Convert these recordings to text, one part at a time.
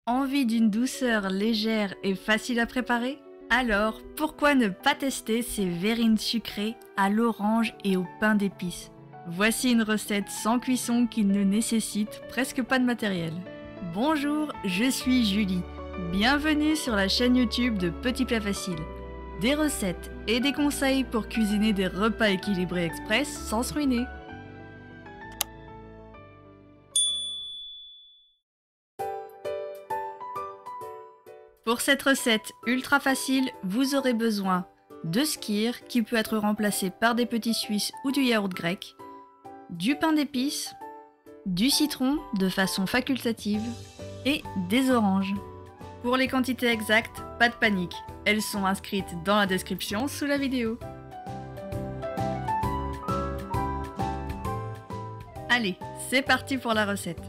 Envie d'une douceur légère et facile à préparer? Alors, pourquoi ne pas tester ces verrines sucrées à l'orange et au pain d'épices? Voici une recette sans cuisson qui ne nécessite presque pas de matériel. Bonjour, je suis Julie. Bienvenue sur la chaîne YouTube de Petits Plats Faciles. Des recettes et des conseils pour cuisiner des repas équilibrés express sans se ruiner. Pour cette recette ultra facile, vous aurez besoin de skyr qui peut être remplacé par des petits suisses ou du yaourt grec, du pain d'épices, du citron de façon facultative et des oranges. Pour les quantités exactes, pas de panique, elles sont inscrites dans la description sous la vidéo. Allez, c'est parti pour la recette.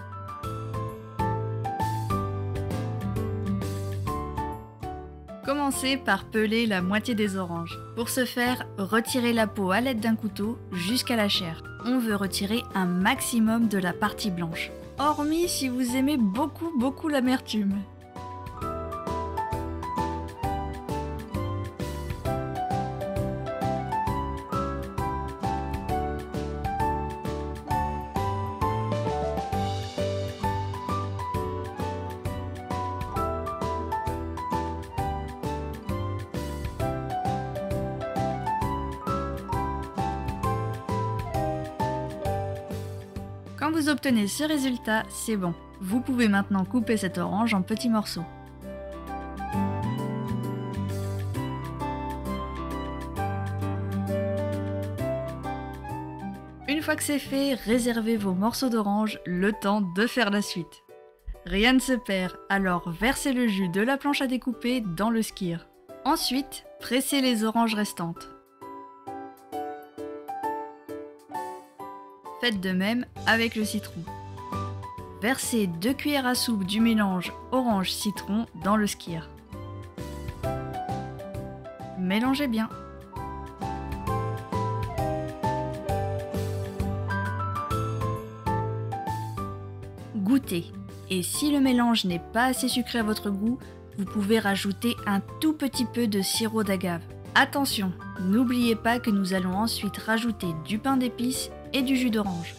Commencez par peler la moitié des oranges. Pour ce faire, retirez la peau à l'aide d'un couteau jusqu'à la chair. On veut retirer un maximum de la partie blanche, hormis si vous aimez beaucoup l'amertume. Quand vous obtenez ce résultat, c'est bon. Vous pouvez maintenant couper cette orange en petits morceaux. Une fois que c'est fait, réservez vos morceaux d'orange le temps de faire la suite. Rien ne se perd, alors versez le jus de la planche à découper dans le skyr. Ensuite, pressez les oranges restantes. Faites de même avec le citron. Versez 2 cuillères à soupe du mélange orange-citron dans le skyr. Mélangez bien. Goûtez. Et si le mélange n'est pas assez sucré à votre goût, vous pouvez rajouter un tout petit peu de sirop d'agave. Attention, n'oubliez pas que nous allons ensuite rajouter du pain d'épices et du jus d'orange.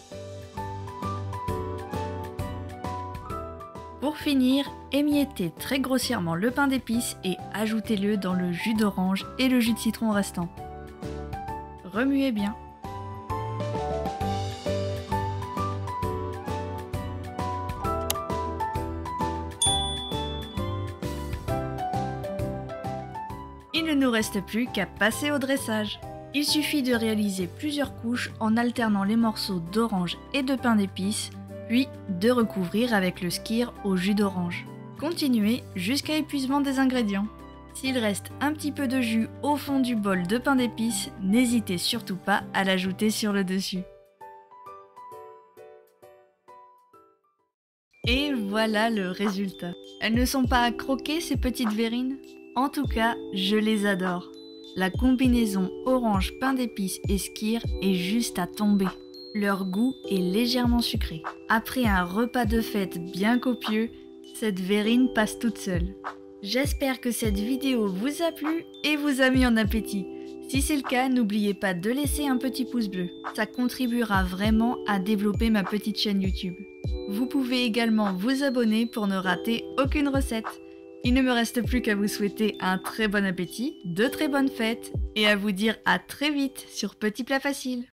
Pour finir, émiettez très grossièrement le pain d'épices et ajoutez-le dans le jus d'orange et le jus de citron restant. Remuez bien. Il ne nous reste plus qu'à passer au dressage. Il suffit de réaliser plusieurs couches en alternant les morceaux d'orange et de pain d'épices, puis de recouvrir avec le skyr au jus d'orange. Continuez jusqu'à épuisement des ingrédients. S'il reste un petit peu de jus au fond du bol de pain d'épices, n'hésitez surtout pas à l'ajouter sur le dessus. Et voilà le résultat. Elles ne sont pas à croquer ces petites verrines? En tout cas, je les adore. La combinaison orange, pain d'épices et skyr est juste à tomber. Leur goût est légèrement sucré. Après un repas de fête bien copieux, cette verrine passe toute seule. J'espère que cette vidéo vous a plu et vous a mis en appétit. Si c'est le cas, n'oubliez pas de laisser un petit pouce bleu. Ça contribuera vraiment à développer ma petite chaîne YouTube. Vous pouvez également vous abonner pour ne rater aucune recette. Il ne me reste plus qu'à vous souhaiter un très bon appétit, de très bonnes fêtes et à vous dire à très vite sur Petits Plats Faciles.